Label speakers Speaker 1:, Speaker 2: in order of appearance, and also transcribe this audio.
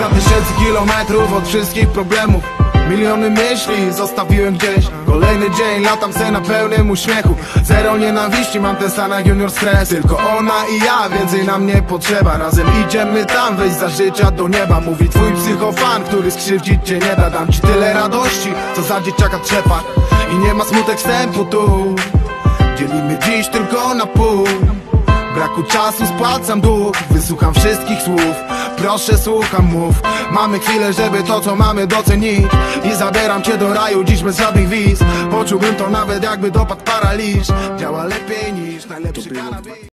Speaker 1: Kilka tysięcy kilometrów od wszystkich problemów, miliony myśli zostawiłem gdzieś. Kolejny dzień, latam se na pełnym uśmiechu. Zero nienawiści, mam ten stan jak junior stres. Tylko ona i ja, więcej nam nie potrzeba. Razem idziemy tam, wejść za życia do nieba. Mówi twój psychofan, który skrzywdzić cię nie da. Dam ci tyle radości, co za dzieciaka trzepa. I nie ma smutek wstępu tu. Dzielimy dziś tylko na pół. Braku czasu spłacam dług. Wysłucham wszystkich słów. Proszę słucham, mów. Mamy chwilę, żeby to co mamy docenić. I zabieram cię do raju dziś bez żadnych wiz. Poczułbym to nawet jakby dopadł paraliż. Działa lepiej niż najlepszy kanabis.